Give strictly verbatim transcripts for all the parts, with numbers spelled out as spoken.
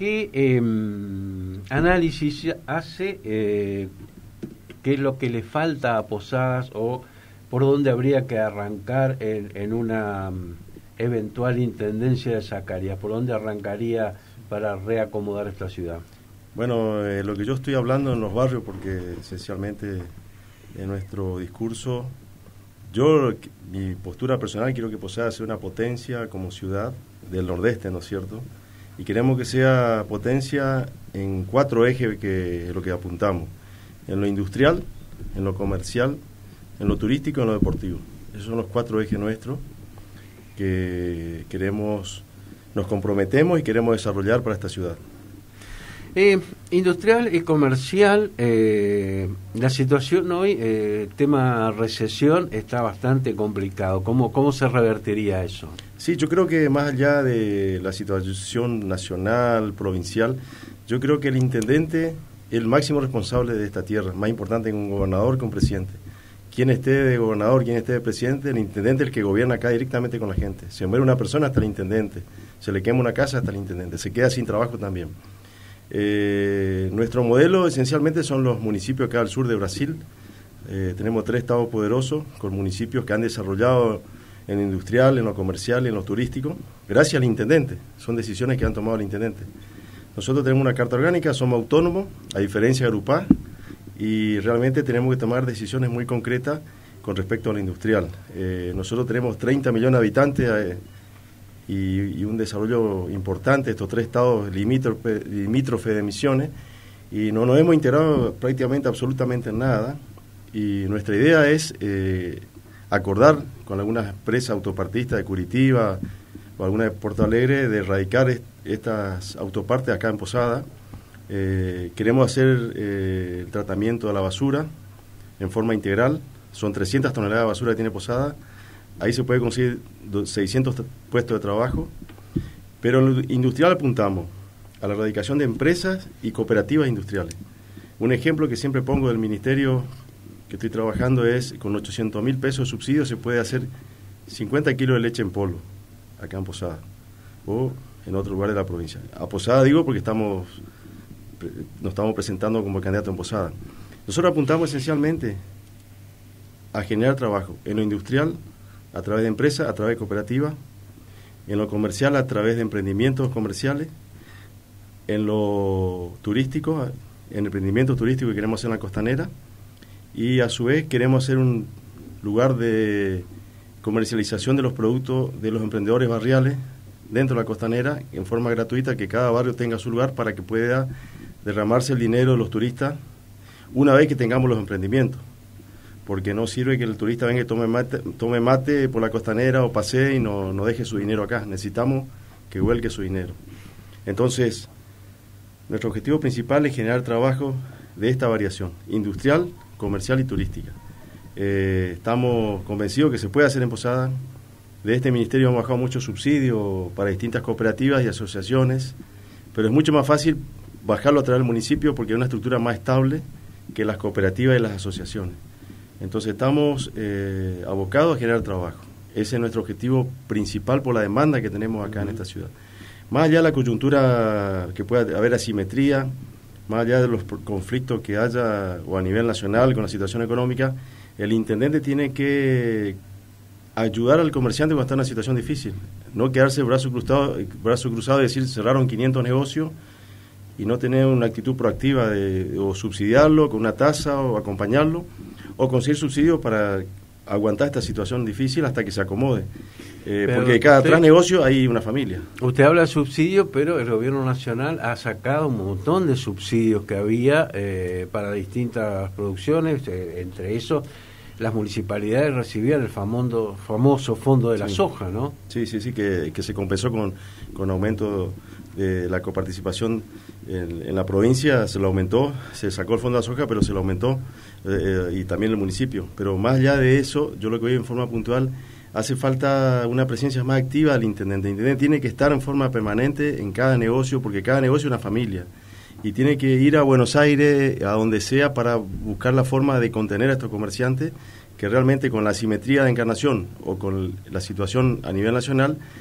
¿qué eh, análisis hace? Eh, ¿Qué es lo que le falta a Posadas o por dónde habría que arrancar en, en una um, eventual intendencia de Zacarías? ¿Por dónde arrancaría para reacomodar esta ciudad? Bueno, eh, lo que yo estoy hablando en los barrios, porque esencialmente en nuestro discurso, yo, mi postura personal, quiero que Posadas sea una potencia como ciudad del nordeste, ¿no es cierto? Y queremos que sea potencia en cuatro ejes que es lo que apuntamos: en lo industrial, en lo comercial, en lo turístico y en lo deportivo. Esos son los cuatro ejes nuestros que queremos, nos comprometemos y queremos desarrollar para esta ciudad. Eh, industrial y comercial, eh, la situación hoy, eh, tema recesión, está bastante complicado. ¿Cómo, cómo se revertiría eso? Sí, yo creo que más allá de la situación nacional, provincial, yo creo que el intendente es el máximo responsable de esta tierra, más importante que un gobernador que un presidente. Quien esté de gobernador, quien esté de presidente, el intendente es el que gobierna acá directamente con la gente. Se muere una persona hasta el intendente, se le quema una casa hasta el intendente, se queda sin trabajo también. Eh, nuestro modelo esencialmente son los municipios acá al sur de Brasil. Eh, tenemos tres estados poderosos con municipios que han desarrollado en lo industrial, en lo comercial y en lo turístico, gracias al intendente. Son decisiones que han tomado el intendente. Nosotros tenemos una carta orgánica, somos autónomos, a diferencia de Grupá, y realmente tenemos que tomar decisiones muy concretas con respecto a lo industrial. Eh, nosotros tenemos treinta millones de habitantes eh, y, y un desarrollo importante, estos tres estados limítrofes limítrofe de Misiones, y no nos hemos integrado prácticamente absolutamente en nada, y nuestra idea es eh, acordar con algunas empresas autopartistas de Curitiba o alguna de Porto Alegre de erradicar est estas autopartes acá en Posada. Eh, queremos hacer eh, el tratamiento de la basura en forma integral. Son trescientas toneladas de basura que tiene Posada. Ahí se puede conseguir seiscientos puestos de trabajo. Pero en lo industrial apuntamos a la erradicación de empresas y cooperativas industriales. Un ejemplo que siempre pongo del ministerio que estoy trabajando es, con ochocientos mil pesos de subsidio se puede hacer cincuenta kilos de leche en polvo acá en Posada o en otro lugar de la provincia. A Posada digo porque estamos nos estamos presentando como candidato en Posada. Nosotros apuntamos esencialmente a generar trabajo en lo industrial a través de empresas, a través de cooperativas, en lo comercial a través de emprendimientos comerciales, en lo turístico, en emprendimientos turísticos que queremos hacer en la costanera, y a su vez queremos hacer un lugar de comercialización de los productos de los emprendedores barriales dentro de la costanera en forma gratuita, que cada barrio tenga su lugar para que pueda derramarse el dinero de los turistas una vez que tengamos los emprendimientos, porque no sirve que el turista venga y tome mate, tome mate por la costanera o pasee y no, no deje su dinero acá. Necesitamos que vuelque su dinero. Entonces, nuestro objetivo principal es generar trabajo de esta variación, industrial, comercial y turística. Eh, estamos convencidos que se puede hacer en Posada. De este ministerio hemos bajado muchos subsidios para distintas cooperativas y asociaciones, pero es mucho más fácil bajarlo a través del municipio porque hay una estructura más estable que las cooperativas y las asociaciones. Entonces estamos eh, abocados a generar trabajo. Ese es nuestro objetivo principal por la demanda que tenemos acá uh-huh. en esta ciudad. Más allá de la coyuntura, que pueda haber asimetría, más allá de los conflictos que haya o a nivel nacional con la situación económica, el intendente tiene que ayudar al comerciante cuando está en una situación difícil, no quedarse brazo cruzado, brazo cruzado y decir cerraron quinientos negocios y no tener una actitud proactiva de o subsidiarlo con una tasa o acompañarlo o conseguir subsidios para aguantar esta situación difícil hasta que se acomode. Eh, porque cada usted, tras negocio hay una familia. Usted habla de subsidios, pero el gobierno nacional ha sacado un montón de subsidios que había eh, para distintas producciones, eh, entre esos las municipalidades recibían el famoso, famoso fondo de la sí. soja, ¿no? Sí, sí, sí, que, que se compensó con, con aumento de la coparticipación en, en la provincia, se lo aumentó, se sacó el fondo de la soja, pero se lo aumentó, eh, y también el municipio. Pero más allá de eso, yo lo que veo en forma puntual, hace falta una presencia más activa del intendente. El intendente tiene que estar en forma permanente en cada negocio, porque cada negocio es una familia. Y tiene que ir a Buenos Aires, a donde sea, para buscar la forma de contener a estos comerciantes que realmente con la asimetría de Encarnación o con la situación a nivel nacional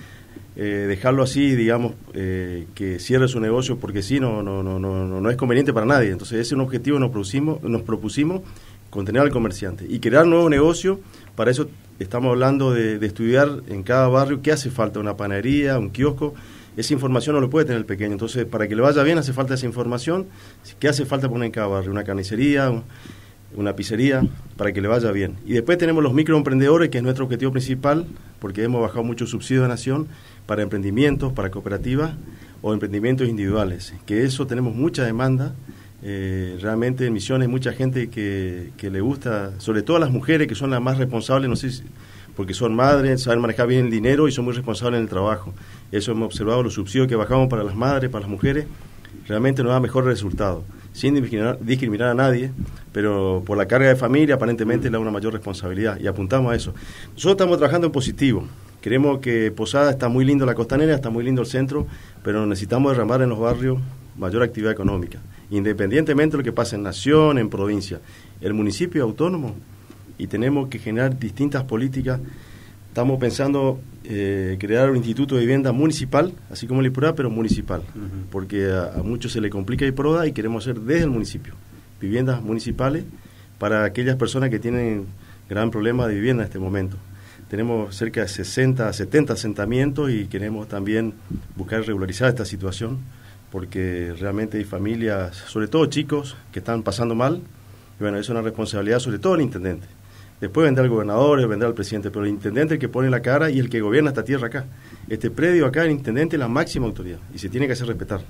eh, dejarlo así, digamos, eh, que cierre su negocio, porque sí, no, no, no, no, no es conveniente para nadie. Entonces ese es un objetivo que nos propusimos, nos propusimos contener al comerciante y crear nuevo negocio. Para eso estamos hablando de, de estudiar en cada barrio qué hace falta, una panadería, un kiosco. Esa información no lo puede tener el pequeño. Entonces, para que le vaya bien hace falta esa información. ¿Qué hace falta poner en cada barrio? Una carnicería, un, una pizzería, para que le vaya bien. Y después tenemos los microemprendedores, que es nuestro objetivo principal, porque hemos bajado muchos subsidios de nación para emprendimientos, para cooperativas o emprendimientos individuales, que eso tenemos mucha demanda. Eh, realmente en Misiones hay mucha gente que, que le gusta, sobre todo a las mujeres, que son las más responsables, no sé si, porque son madres, saben manejar bien el dinero y son muy responsables en el trabajo. Eso hemos observado, los subsidios que bajamos para las madres, para las mujeres, realmente nos da mejor resultado, sin discriminar, discriminar a nadie, pero por la carga de familia aparentemente le da una mayor responsabilidad y apuntamos a eso. Nosotros estamos trabajando en positivo. Creemos que Posada está muy lindo la costanera, está muy lindo el centro, pero necesitamos derramar en los barrios mayor actividad económica, independientemente de lo que pase en nación, en provincia. El municipio es autónomo y tenemos que generar distintas políticas. Estamos pensando eh, crear un instituto de vivienda municipal, así como el IPRODA, pero municipal, uh-huh. porque a, a muchos se le complica el IPRODA y queremos hacer desde el municipio viviendas municipales para aquellas personas que tienen gran problema de vivienda en este momento. Tenemos cerca de sesenta, setenta asentamientos y queremos también buscar regularizar esta situación, porque realmente hay familias, sobre todo chicos, que están pasando mal, y bueno, es una responsabilidad sobre todo del intendente. Después vendrá el gobernador, vendrá el presidente, pero el intendente es el que pone la cara y el que gobierna esta tierra acá. Este predio acá, el intendente es la máxima autoridad y se tiene que hacer respetar.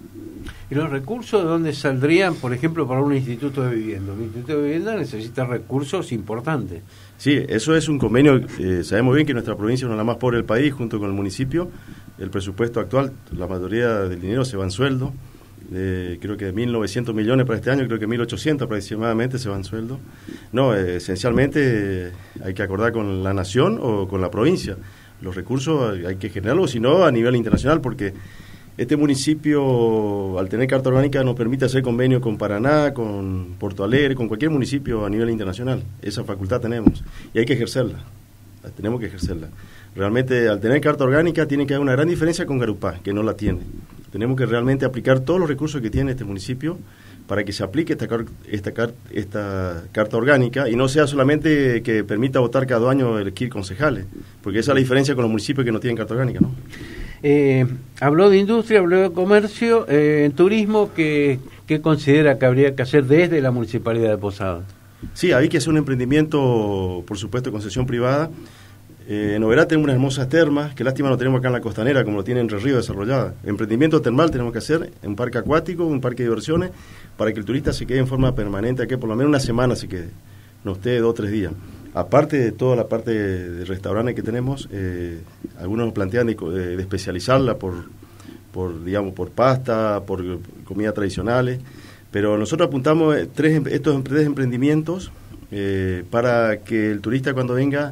¿Y los recursos de dónde saldrían, por ejemplo, para un instituto de vivienda? Un instituto de vivienda necesita recursos importantes. Sí, eso es un convenio, eh, sabemos bien que nuestra provincia es una de las más pobres del país, junto con el municipio. El presupuesto actual, la mayoría del dinero se va en sueldo. Eh, creo que de mil novecientos millones para este año, creo que mil ochocientos aproximadamente se van en sueldo. No, eh, esencialmente eh, hay que acordar con la nación o con la provincia. Los recursos hay que generarlos, si no a nivel internacional, porque este municipio, al tener carta orgánica, nos permite hacer convenio con Paraná, con Porto Alegre, con cualquier municipio a nivel internacional. Esa facultad tenemos y hay que ejercerla, tenemos que ejercerla. Realmente, al tener carta orgánica, tiene que haber una gran diferencia con Garupá, que no la tiene. Tenemos que realmente aplicar todos los recursos que tiene este municipio para que se aplique esta, esta, esta carta orgánica y no sea solamente que permita votar cada dos años elegir concejales, porque esa es la diferencia con los municipios que no tienen carta orgánica, ¿no? Eh, habló de industria, habló de comercio, eh, en turismo, ¿qué, ¿qué considera que habría que hacer desde la Municipalidad de Posadas? Sí, hay que hacer un emprendimiento, por supuesto, de concesión privada. Eh, en Oberá tenemos unas hermosas termas, que lástima no tenemos acá en la costanera, como lo tiene Entre Ríos desarrollada. Emprendimiento termal tenemos que hacer en un parque acuático, un parque de diversiones, para que el turista se quede en forma permanente, que por lo menos una semana se quede, no esté dos o tres días. Aparte de toda la parte de restaurantes que tenemos, eh, algunos nos plantean de, de, de especializarla por, por, digamos, por pasta, por comidas tradicionales, pero nosotros apuntamos tres, estos tres emprendimientos eh, para que el turista cuando venga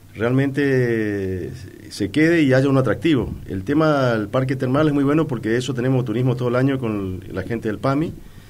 realmente se quede y haya un atractivo. El tema del parque termal es muy bueno porque eso tenemos turismo todo el año con la gente del PAMI,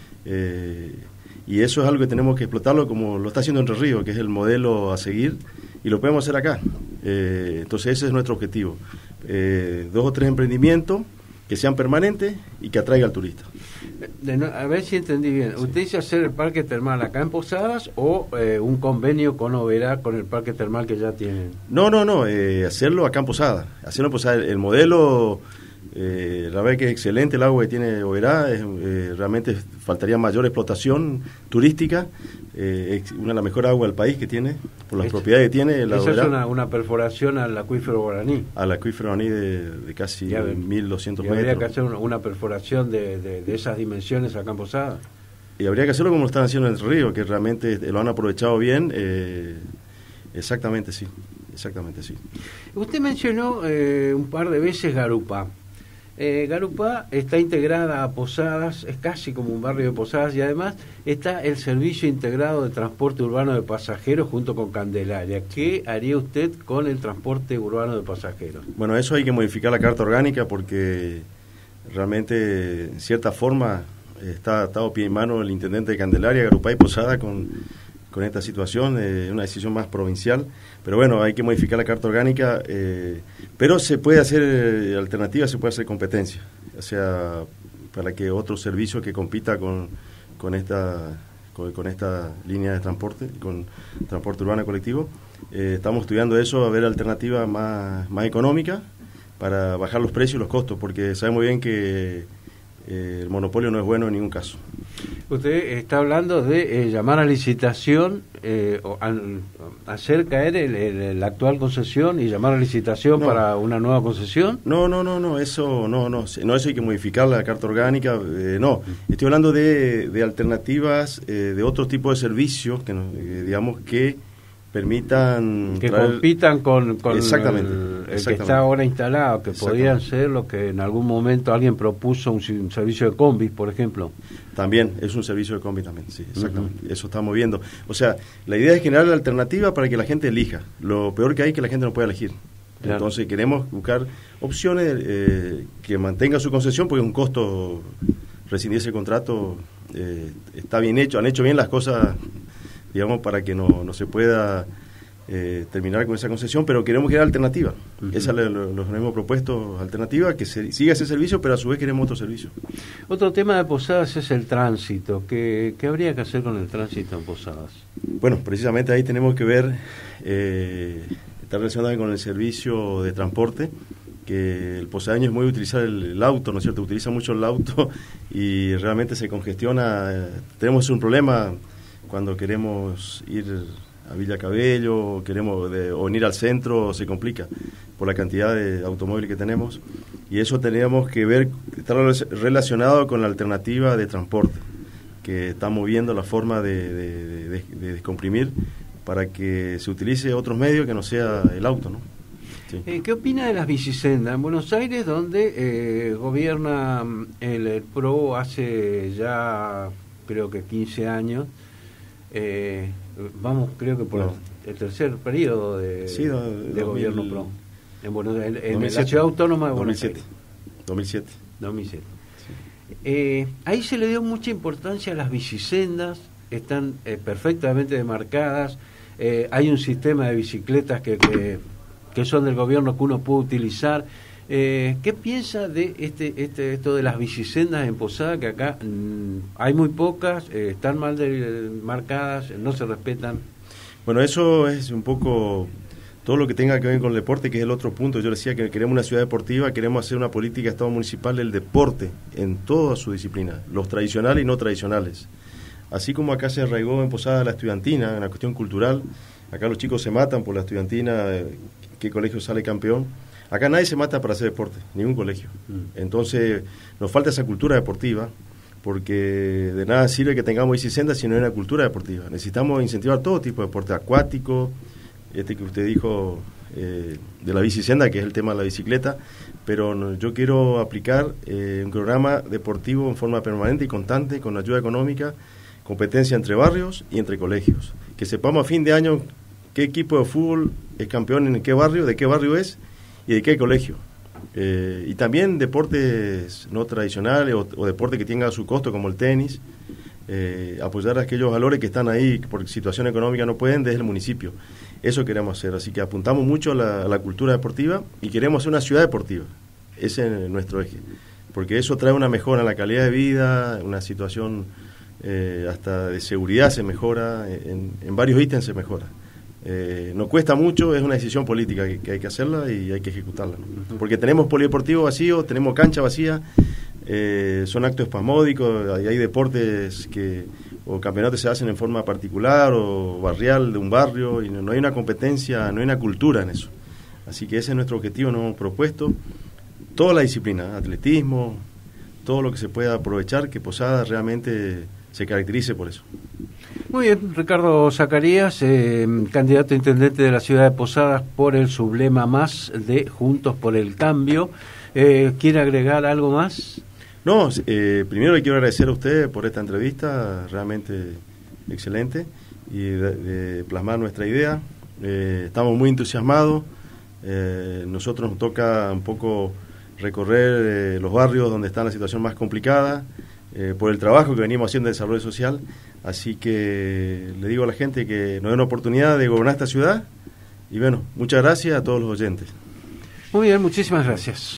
eh, y eso es algo que tenemos que explotarlo como lo está haciendo Entre Ríos, que es el modelo a seguir, y lo podemos hacer acá. Eh, entonces ese es nuestro objetivo. Eh, dos o tres emprendimientos que sean permanentes y que atraiga al turista. De no, a ver si entendí bien. Sí. ¿Usted dice hacer el parque termal acá en Posadas o eh, un convenio con Oberá con el parque termal que ya tienen? No, no, no, eh, hacerlo acá en Posadas. Hacerlo en Posadas. El, el modelo, eh, la verdad que es excelente el agua que tiene Oberá. Es, eh, realmente faltaría mayor explotación turística. Eh, es una de las mejores aguas del país que tiene, por las es, propiedades que tiene. La esa Oberá, es una, una perforación al acuífero guaraní. Al acuífero guaraní de, de casi ya, mil doscientos metros. Habría que hacer una, una perforación de, de, de esas dimensiones acá en Posadas. Y habría que hacerlo como lo están haciendo en el río, que realmente lo han aprovechado bien. Eh, exactamente, sí. Exactamente, sí. Usted mencionó eh, un par de veces Garupá. Eh, Garupá está integrada a Posadas, es casi como un barrio de Posadas, y además está el servicio integrado de transporte urbano de pasajeros junto con Candelaria. ¿Qué haría usted con el transporte urbano de pasajeros? Bueno, eso hay que modificar la carta orgánica porque realmente, en cierta forma, está atado pie y mano el intendente de Candelaria, Garupá y Posada con, con esta situación, es eh, una decisión más provincial, pero bueno, hay que modificar la carta orgánica, eh, pero se puede hacer eh, alternativa, se puede hacer competencia, o sea, para que otro servicio que compita con, con esta con, con esta línea de transporte, con transporte urbano colectivo, eh, estamos estudiando eso, a ver alternativas más, más económicas para bajar los precios y los costos, porque sabemos bien que eh, el monopolio no es bueno en ningún caso. Usted está hablando de eh, llamar a licitación, eh, o al, hacer caer el, el, la actual concesión y llamar a licitación no. para una nueva concesión. No, no, no, no, eso no, no, no, eso hay que modificar la carta orgánica, eh, no. Estoy hablando de, de alternativas, eh, de otro tipo de servicios que, eh, digamos, que permitan que traer... compitan con, con exactamente, el, el exactamente. que está ahora instalado, que podrían ser lo que en algún momento alguien propuso, un, un servicio de combi, por ejemplo. También, es un servicio de combi también, sí, exactamente, uh-huh. Eso estamos viendo. O sea, la idea es generar la alternativa para que la gente elija. Lo peor que hay es que la gente no puede elegir. Claro. Entonces queremos buscar opciones eh, que mantengan su concesión, porque es un costo rescindir ese contrato, eh, está bien hecho, han hecho bien las cosas, digamos, para que no, no se pueda eh, terminar con esa concesión, pero queremos crear alternativa. Uh-huh. Esa es lo, lo que hemos propuesto, alternativa, que se, siga ese servicio, pero a su vez queremos otro servicio. Otro tema de Posadas es el tránsito. ¿Qué, qué habría que hacer con el tránsito en Posadas? Bueno, precisamente ahí tenemos que ver, eh, está relacionado con el servicio de transporte, que el posadeño es muy utilizar el, el auto, ¿no es cierto? Utiliza mucho el auto y realmente se congestiona. Eh, tenemos un problema cuando queremos ir a Villa Cabello, queremos de, o ir al centro, se complica por la cantidad de automóviles que tenemos, y eso tenemos que ver, está relacionado con la alternativa de transporte, que estamos viendo la forma de, de, de, de descomprimir para que se utilice otros medios que no sea el auto, ¿no? Sí. Eh, ¿Qué opina de las bicisendas? En Buenos Aires, donde eh, gobierna el, el P R O hace ya creo que quince años, Eh, vamos, creo que por no. el, el tercer periodo de, sí, do, de dos mil, gobierno P R O en, Buenos, en, en dos mil siete, la ciudad autónoma de Buenos dos mil siete, Aires. dos mil siete. dos mil siete. Sí. Eh, ahí se le dio mucha importancia a las bicisendas, están eh, perfectamente demarcadas, eh, hay un sistema de bicicletas que, que, que son del gobierno que uno puede utilizar. Eh, ¿Qué piensa de este, este esto de las bicisendas en Posada, que acá mmm, hay muy pocas, eh, están mal de, marcadas, no se respetan? Bueno, eso es un poco todo lo que tenga que ver con el deporte, que es el otro punto. Yo decía que queremos una ciudad deportiva, queremos hacer una política de Estado municipal del deporte en toda su disciplina, los tradicionales y no tradicionales. Así como acá se arraigó en Posada la estudiantina, en la cuestión cultural, acá los chicos se matan por la estudiantina, qué colegio sale campeón. Acá nadie se mata para hacer deporte, ningún colegio. Mm. Entonces, nos falta esa cultura deportiva, porque de nada sirve que tengamos bicisendas si no hay una cultura deportiva. Necesitamos incentivar todo tipo de deporte acuático, este que usted dijo eh, de la bicisenda, que es el tema de la bicicleta, pero no, yo quiero aplicar eh, un programa deportivo en forma permanente y constante, con ayuda económica, competencia entre barrios y entre colegios. Que sepamos a fin de año qué equipo de fútbol es campeón en qué barrio, de qué barrio es, y de qué colegio. Eh, y también deportes no tradicionales o, o deportes que tengan su costo, como el tenis, eh, apoyar a aquellos valores que están ahí, que por situación económica no pueden, desde el municipio. Eso queremos hacer, así que apuntamos mucho a la, a la cultura deportiva y queremos hacer una ciudad deportiva. Ese es nuestro eje, porque eso trae una mejora en la calidad de vida, una situación eh, hasta de seguridad se mejora, en, en varios ítems se mejora. Eh, no cuesta mucho, es una decisión política que, que hay que hacerla y hay que ejecutarla, ¿no? Porque tenemos polideportivo vacío, tenemos cancha vacía, eh, son actos espasmódicos, hay, hay deportes que o campeonatos se hacen en forma particular o barrial de un barrio y no, no hay una competencia, no hay una cultura en eso. Así que ese es nuestro objetivo, nos hemos propuesto toda la disciplina, atletismo, todo lo que se pueda aprovechar, que Posada realmente se caracterice por eso. Muy bien, Ricardo Zacarías, eh, candidato a intendente de la ciudad de Posadas por el sublema más de Juntos por el Cambio. Eh, ¿Quiere agregar algo más? No, eh, primero le quiero agradecer a usted por esta entrevista, realmente excelente, y de, de plasmar nuestra idea. Eh, estamos muy entusiasmados, eh, nosotros nos toca un poco recorrer eh, los barrios donde está la situación más complicada, eh, por el trabajo que venimos haciendo de desarrollo social, Así que le digo a la gente que nos den la oportunidad de gobernar esta ciudad. Y bueno, muchas gracias a todos los oyentes. Muy bien, muchísimas gracias.